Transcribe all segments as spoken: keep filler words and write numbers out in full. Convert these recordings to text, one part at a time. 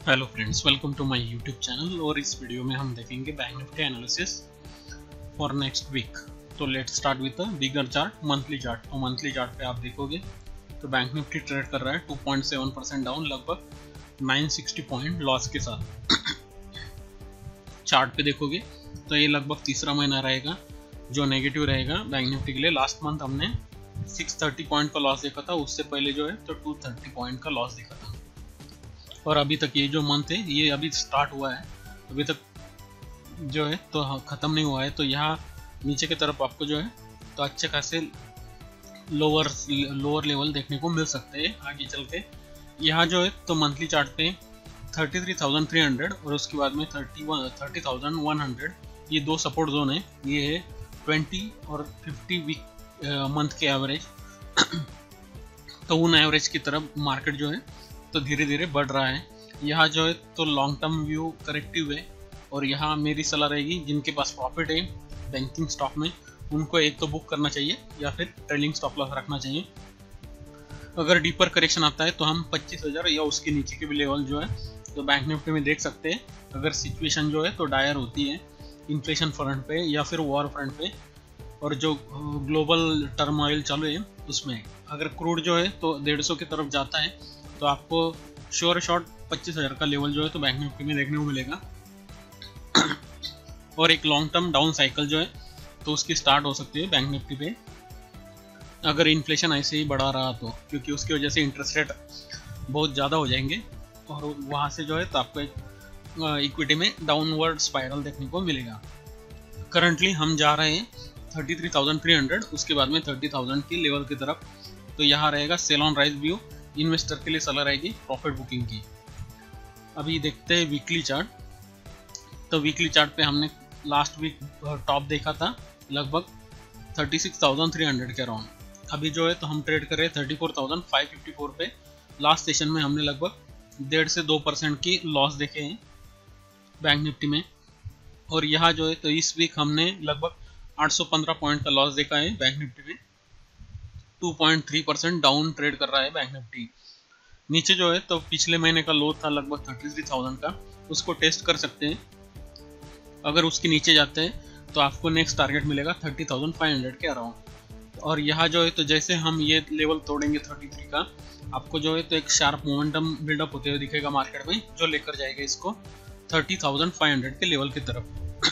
Hello friends, welcome to my YouTube channel. और इस video में हम देखेंगे bank Nifty analysis for next week. तो let's start with the bigger chart, monthly chart. तो मंथली चार्ट पे आप देखोगे तो बैंक निफ्टी ट्रेड कर रहा है two point seven percent down, लगभग नाइन सिक्सटी पॉइंट लॉस के साथ। चार्ट पे देखोगे तो ये लगभग तीसरा महीना रहेगा जो नेगेटिव रहेगा बैंक निफ्टी के लिए। लास्ट मंथ हमने सिक्स थर्टी पॉइंट का लॉस देखा था, उससे पहले जो है तो टू थर्टी पॉइंट का लॉस देखा था। और अभी तक ये जो मंथ है ये अभी स्टार्ट हुआ है, अभी तक जो है तो ख़त्म नहीं हुआ है। तो यहाँ नीचे की तरफ आपको जो है तो अच्छे खासे लोअर लोअर लेवल देखने को मिल सकते हैं आगे चल के। यहाँ जो है तो मंथली चार्ट पे thirty three thousand three hundred और उसके बाद में thirty one thirty thousand one hundred, ये दो सपोर्ट जोन है। ये है ट्वेंटी और फिफ्टी वीक मंथ के एवरेज। तो उन एवरेज की तरफ मार्केट जो है तो धीरे धीरे बढ़ रहा है। यहाँ जो है तो लॉन्ग टर्म व्यू करेक्टिव है। और यहाँ मेरी सलाह रहेगी, जिनके पास प्रॉफिट है बैंकिंग स्टॉक में, उनको एक तो बुक करना चाहिए या फिर ट्रेलिंग स्टॉप लॉस रखना चाहिए। अगर डीपर करेक्शन आता है तो हम पच्चीस हज़ार या उसके नीचे के भी लेवल जो है तो बैंक निफ्टी में देख सकते हैं। अगर सिचुएशन जो है तो डायर होती है इन्फ्लेशन फ्रंट पे या फिर वॉर फ्रंट पे, और जो ग्लोबल टर्मोइल चालू है उसमें अगर क्रूड जो है तो डेढ़ सौ की तरफ जाता है तो आपको श्योर शॉट पच्चीस हज़ार का लेवल जो है तो बैंक निफ्टी में देखने को मिलेगा। और एक लॉन्ग टर्म डाउन साइकिल जो है तो उसकी स्टार्ट हो सकती है बैंक निफ्टी पे, अगर इन्फ्लेशन ऐसे ही बढ़ा रहा तो, क्योंकि उसकी वजह से इंटरेस्ट रेट बहुत ज़्यादा हो जाएंगे और वहाँ से जो है तो आपको एक इक्विटी में डाउनवर्ड स्पाइरल देखने को मिलेगा। करंटली हम जा रहे हैं thirty three thousand three hundred, उसके बाद में थर्टी थाउजेंड की लेवल की तरफ। तो यहाँ रहेगा sell on rise view, investor के लिए सलाह रहेगी प्रॉफिट बुकिंग की। अभी देखते हैं वीकली चार्ट। तो वीकली चार्ट पे हमने लास्ट वीक टॉप देखा था लगभग thirty six thousand three hundred के अराउंड। अभी जो है तो हम ट्रेड कर रहे हैं thirty four thousand five fifty four पे। लास्ट सेशन में हमने लगभग डेढ़ से दो परसेंट की लॉस देखे हैं बैंक निफ्टी में। और यहाँ जो है तो इस वीक हमने लगभग आठ सौ पंद्रह पॉइंट का लॉस देखा है बैंक निफ्टी में। Two point three percent down trade कर रहा है बैंक निफ्टी। नीचे जो है तो पिछले महीने का लो था लगभग थर्टी थ्री थाउजेंड का, उसको टेस्ट कर सकते हैं। अगर उसके नीचे जाते हैं तो आपको नेक्स्ट टारगेट मिलेगा थर्टी थाउजेंड फाइव हंड्रेड के अराउंड। और यहाँ जो है तो जैसे हम ये लेवल तोड़ेंगे थर्टी थ्री का, आपको जो है तो एक शार्प मोमेंटम बिल्डअप होते हुए दिखेगा मार्केट में, जो लेकर जाएगा इसको थर्टी थाउजेंड फाइव हंड्रेड के लेवल की तरफ।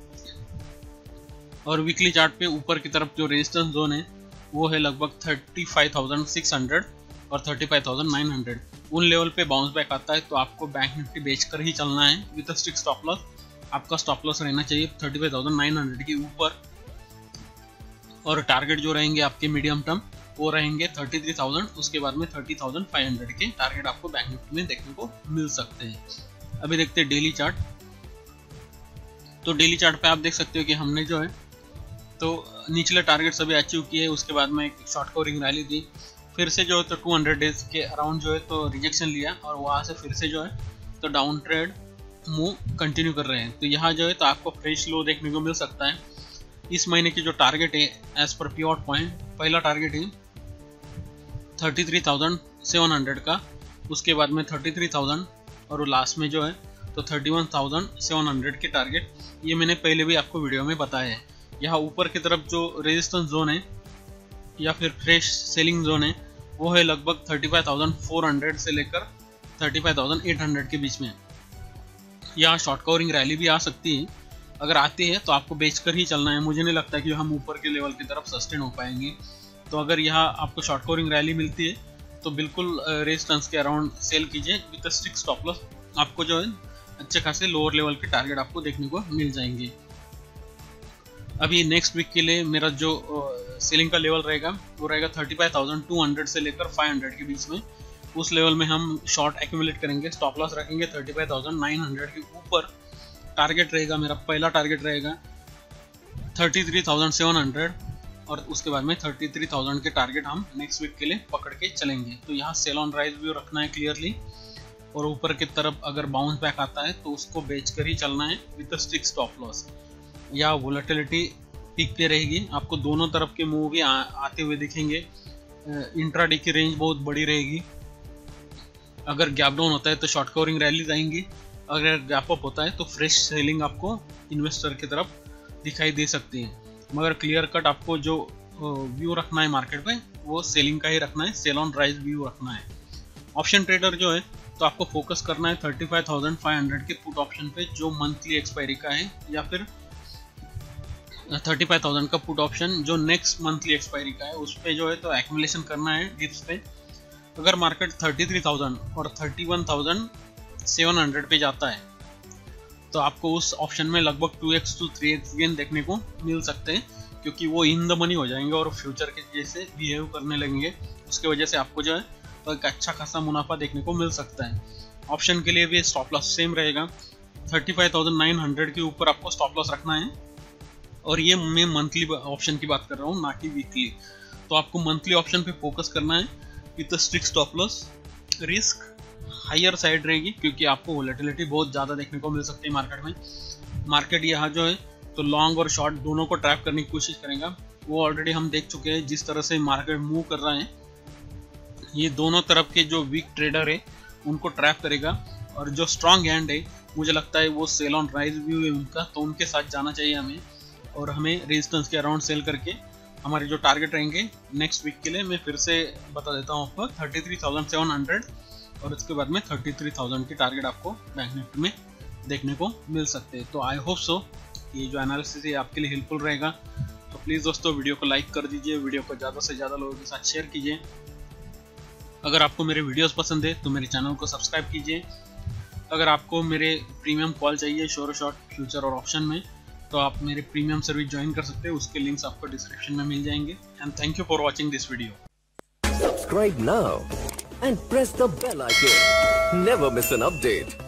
और वीकली चार्ट पे ऊपर की तरफ जो रेजिस्टेंस जोन है वो है लगभग thirty five thousand six hundred और thirty five thousand nine hundred. उन लेवल पे बाउंस बैक आता है तो आपको बैंक निफ्टी बेचकर ही चलना है with a strict stop loss. आपका स्टॉप लॉस रहना चाहिए thirty five thousand nine hundred के ऊपर। और टारगेट जो रहेंगे आपके मीडियम टर्म वो रहेंगे थर्टी थ्री थाउजेंड, उसके बाद में थर्टी थाउजेंड फाइव हंड्रेड के टारगेट आपको बैंक निफ्टी में देखने को मिल सकते हैं। अभी देखते हैं डेली चार्ट। तो डेली चार्ट पे आप देख सकते हो कि हमने जो है तो निचले टारगेट सभी अचीव किए, उसके बाद में एक शॉर्ट कवरिंग रैली दी, फिर से जो है तो टू हंड्रेड डेज के अराउंड जो है तो रिजेक्शन लिया और वहाँ से फिर से जो है तो डाउन ट्रेड मूव कंटिन्यू कर रहे हैं। तो यहाँ जो है तो आपको फ्रेश लो देखने को मिल सकता है। इस महीने की जो टारगेट है एज पर पीआउट पॉइंट, पहला टारगेट है thirty three thousand seven hundred का, उसके बाद में थर्टी थ्री थाउजेंड और लास्ट में जो है तो thirty one thousand seven hundred के टारगेट। ये मैंने पहले भी आपको वीडियो में बताया है। यहाँ ऊपर की तरफ जो रेजिस्टेंस जोन है या फिर फ्रेश सेलिंग जोन है वो है लगभग thirty five thousand four hundred से लेकर thirty five thousand eight hundred के बीच में। यहाँ शॉर्ट कवरिंग रैली भी आ सकती है, अगर आती है तो आपको बेचकर ही चलना है। मुझे नहीं लगता कि हम ऊपर के लेवल की तरफ सस्टेन हो पाएंगे। तो अगर यहाँ आपको शॉर्ट कवरिंग रैली मिलती है तो बिल्कुल रेजिस्टेंस के अराउंड सेल कीजिए विद स्ट्रिक्ट स्टॉप लॉस। आपको जो है अच्छे खासे लोअर लेवल के टारगेट आपको देखने को मिल जाएंगे। अभी नेक्स्ट वीक के लिए मेरा जो सेलिंग का लेवल रहेगा वो रहेगा thirty five thousand two hundred से लेकर फाइव हंड्रेड के बीच में। उस लेवल में हम शॉर्ट एक्यूमुलेट करेंगे, स्टॉप लॉस रखेंगे thirty five thousand nine hundred के ऊपर। टारगेट रहेगा मेरा पहला टारगेट रहेगा thirty three thousand seven hundred और उसके बाद में थर्टी थ्री थाउजेंड के टारगेट हम नेक्स्ट वीक के लिए पकड़ के चलेंगे। तो यहाँ सेल ऑन राइज व्यू रखना है क्लियरली, और ऊपर की तरफ अगर बाउंस बैक आता है तो उसको बेच कर ही चलना है विद स्ट्रिक्ट स्टॉप लॉस। या वोलेटिलिटी पीक पे रहेगी, आपको दोनों तरफ के मूव भी आ, आते हुए दिखेंगे। इंट्राडे की रेंज बहुत बड़ी रहेगी अगर गैप डाउन होता है तो शॉर्ट कवरिंग रैलीज आएंगी, अगर गैप अप होता है तो फ्रेश सेलिंग आपको इन्वेस्टर की तरफ दिखाई दे सकती है। मगर क्लियर कट आपको जो व्यू रखना है मार्केट में वो सेलिंग का ही रखना है, सेल ऑन राइज व्यू रखना है। ऑप्शन ट्रेडर जो है तो आपको फोकस करना है thirty five thousand five hundred के पुट ऑप्शन पे जो मंथली एक्सपायरी का है, या फिर थर्टी फाइव थाउजेंड का पुट ऑप्शन जो नेक्स्ट मंथली एक्सपायरी का है, उस पे जो है तो एक्यूमुलेशन करना है डिप्स पे। अगर मार्केट थर्टी थ्री थाउजेंड और thirty one thousand seven hundred पे जाता है तो आपको उस ऑप्शन में लगभग two x to three x gain देखने को मिल सकते हैं, क्योंकि वो इन द मनी हो जाएंगे और फ्यूचर के जैसे बिहेव करने लगेंगे। उसके वजह से आपको जो है तो एक अच्छा खासा मुनाफा देखने को मिल सकता है। ऑप्शन के लिए भी स्टॉप लॉस सेम रहेगा, thirty five thousand nine hundred के ऊपर आपको स्टॉप लॉस रखना है। और ये मैं मंथली ऑप्शन की बात कर रहा हूँ, ना कि वीकली। तो आपको मंथली ऑप्शन पे फोकस करना है with strict stop loss. Risk higher side रहेगी क्योंकि आपको वोलेटिलिटी बहुत ज़्यादा देखने को मिल सकती है मार्केट में। मार्केट यहाँ जो है तो लॉन्ग और शॉर्ट दोनों को ट्रैप करने की कोशिश करेगा। वो ऑलरेडी हम देख चुके हैं जिस तरह से मार्केट मूव कर रहा है, ये दोनों तरफ के जो वीक ट्रेडर है उनको ट्रैप करेगा। और जो स्ट्रॉन्ग हैंड है मुझे लगता है वो सेल ऑन राइज व्यू है उनका, तो उनके साथ जाना चाहिए हमें। और हमें रेजिस्टेंस के अराउंड सेल करके हमारे जो टारगेट रहेंगे नेक्स्ट वीक के लिए मैं फिर से बता देता हूँ आपको, thirty three thousand seven hundred और उसके बाद में थर्टी थ्री थाउजेंड की टारगेट आपको बैंक निफ्टी में देखने को मिल सकते हैं। तो आई होप सो ये जो एनालिसिस है आपके लिए हेल्पफुल रहेगा। तो प्लीज़ दोस्तों वीडियो को लाइक कर दीजिए, वीडियो को ज़्यादा से ज़्यादा लोगों के साथ शेयर कीजिए। अगर आपको मेरे वीडियोस पसंद है तो मेरे चैनल को सब्सक्राइब कीजिए। अगर आपको मेरे प्रीमियम कॉल चाहिए श्योर शॉर्ट फ्यूचर और ऑप्शन में तो आप मेरे प्रीमियम सर्विस ज्वाइन कर सकते हैं, उसके लिंक्स आपको डिस्क्रिप्शन में मिल जाएंगे। And thank you for watching this video. Subscribe now and press the bell icon. Never miss an update.